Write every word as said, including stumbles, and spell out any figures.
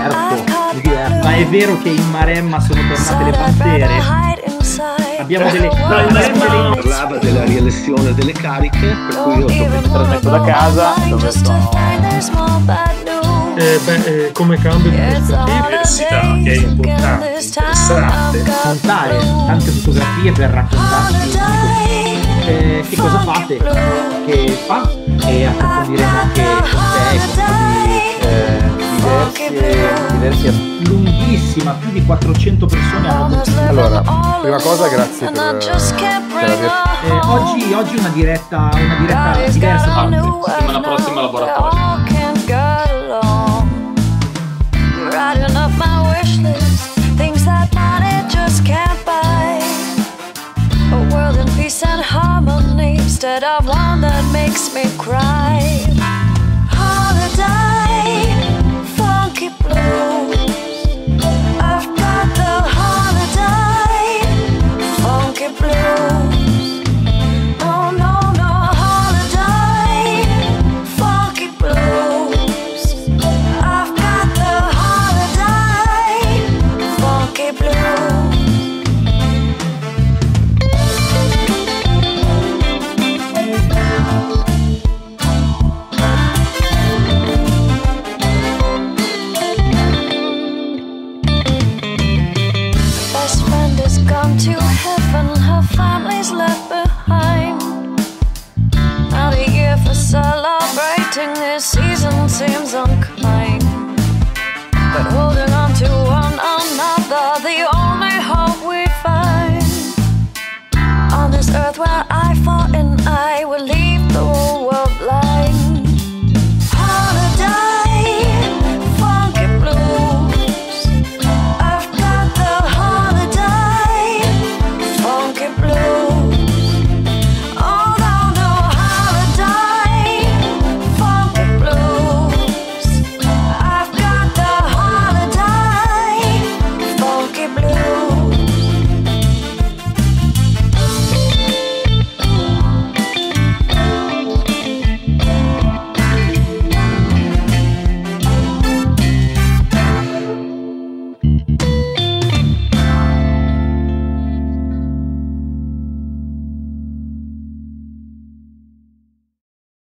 diverto, mi diverto. Ma è vero che in Maremma sono tornate le pantere? Abbiamo delle... No, in Maremma no. Parlava della rielezione delle cariche, per cui io sto trasmetto da casa dove sono... Eh, beh, eh, come cambio di prospettiva, Università, che è importante, interessante. montare tante fotografie per raccontarci eh, che cosa fate, che fa, e approfondiremo anche con te, con eh, diversi, diversi aspetti. lunghissima, più di quattrocento persone hanno consumato. Allora, prima cosa grazie per, per aver... Eh, oggi, oggi una diretta, una diretta diversa. Settimana prossima laboratorio.